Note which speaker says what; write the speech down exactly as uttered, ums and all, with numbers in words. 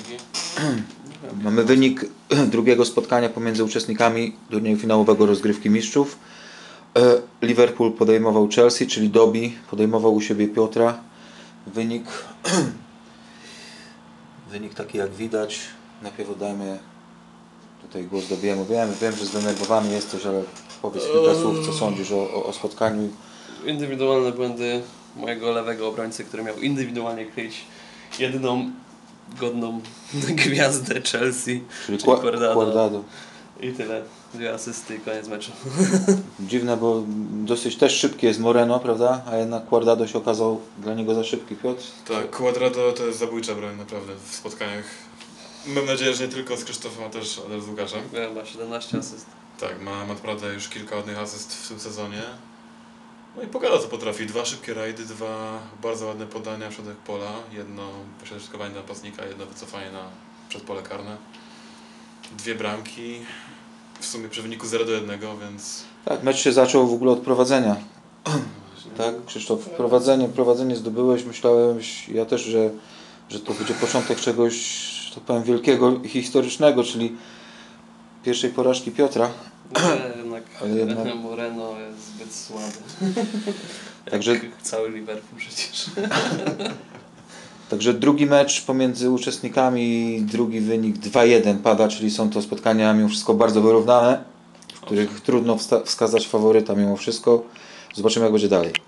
Speaker 1: drugi?
Speaker 2: Mamy wynik drugiego spotkania pomiędzy uczestnikami turnieju finałowego Rozgrywki Mistrzów. Liverpool podejmował Chelsea, czyli Dobby podejmował u siebie Piotra. Wynik wynik taki jak widać. Najpierw oddajmy tutaj głos Dobby'emu. Wiem, wiem, że zdenerwowany jesteś, ale powiedz kilka słów, co sądzisz o, o, o spotkaniu.
Speaker 1: Indywidualne błędy mojego lewego obrońcy, który miał indywidualnie kryć jedyną godną gwiazdę Chelsea,
Speaker 2: Czyli,
Speaker 1: czyli
Speaker 2: Quadrado.
Speaker 1: Quadrado. I tyle. Dwie asysty i koniec meczu.
Speaker 2: Dziwne, bo dosyć też szybki jest Moreno, prawda? A jednak Quadrado się okazał dla niego za szybki. Piotr?
Speaker 3: Tak, Quadrado to jest zabójcza broń naprawdę w spotkaniach. Mam nadzieję, że nie tylko z Krzysztofem, a też, ale z Łukaszem.
Speaker 1: Ja, ma siedemnaście asyst.
Speaker 3: Tak, ma, ma naprawdę już kilka ładnych asyst w tym sezonie. No i pokazał, co potrafi. Dwa szybkie rajdy, dwa bardzo ładne podania w środek pola. Jedno pośrodkowanie na napastnika, jedno wycofanie na przedpole karne. Dwie bramki. W sumie przy wyniku zero do jednego, więc...
Speaker 2: Tak, mecz się zaczął w ogóle od prowadzenia. Tak, Krzysztof, prowadzenie, prowadzenie zdobyłeś. Myślałem, ja też, że, że to będzie początek czegoś, że tak powiem, wielkiego i historycznego, czyli pierwszej porażki Piotra.
Speaker 1: Nie, jednak,
Speaker 2: Ale jednak...
Speaker 1: Moreno jest zbyt słaby.
Speaker 2: Także...
Speaker 1: Jak cały Liverpool przecież.
Speaker 2: Także drugi mecz pomiędzy uczestnikami, drugi wynik dwa jeden pada, czyli są to spotkania mimo wszystko bardzo wyrównane, w których trudno wskazać faworyta mimo wszystko. Zobaczymy, jak będzie dalej.